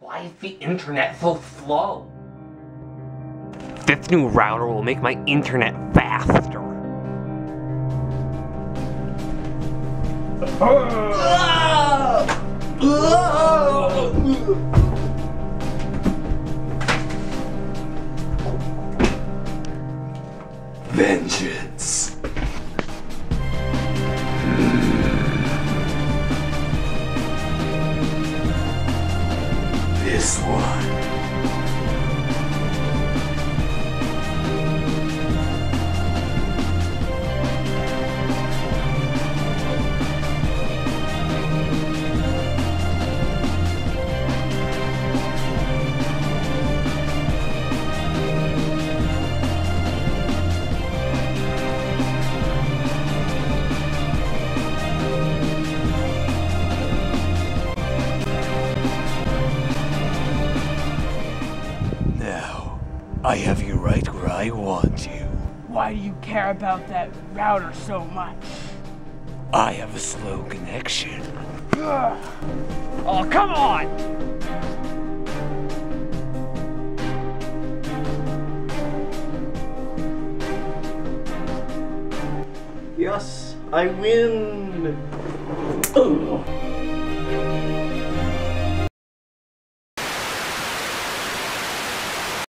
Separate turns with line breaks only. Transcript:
Why is the internet so slow? This new router will make my internet faster.
Vengeance. This one. I have you right where I want you.
Why do you care about that router so much?
I have a slow connection.
Oh, come on!
Yes, I win!